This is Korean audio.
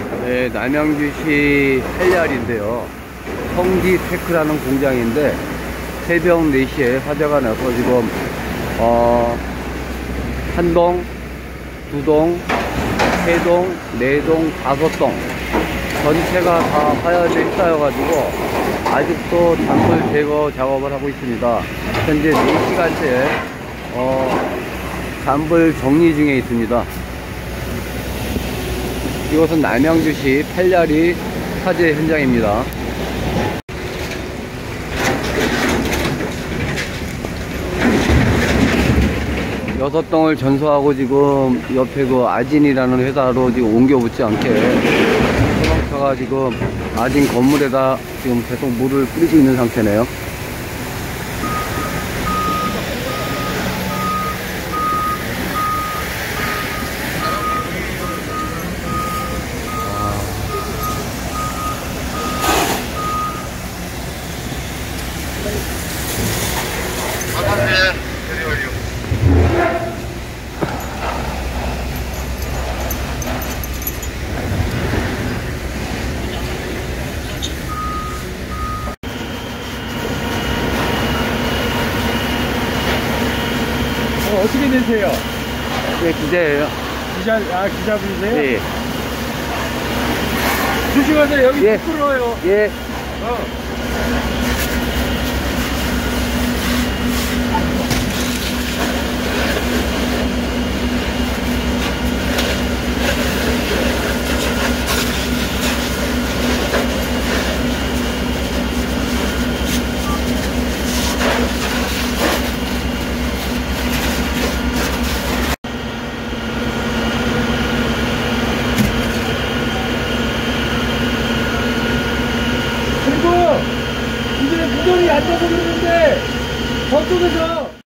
네, 남양주시 한리알인데요. 성지테크라는 공장인데 새벽 4시에 화재가 나서 지금 한 동, 두 동, 세 동, 네 동, 다섯 동 전체가 다 화열에 휩싸여가지고 아직도 잔불 제거 작업을 하고 있습니다. 현재 4시간째 잔불 정리 중에 있습니다. 이곳은 남양주시 팔야리 화재 현장입니다. 6동을 전소하고 지금 옆에 그 아진이라는 회사로 지금 옮겨 붙지 않게 소방차가 지금 아진 건물에다 지금 계속 물을 뿌리고 있는 상태네요. 어떻게 되세요? 네, 기자예요. 기자분이세요? 네. 조심하세요. 여기 예. 미끄러워요. 예. 그리고 이제 무전이 안 돼서 그러는데 저쪽에서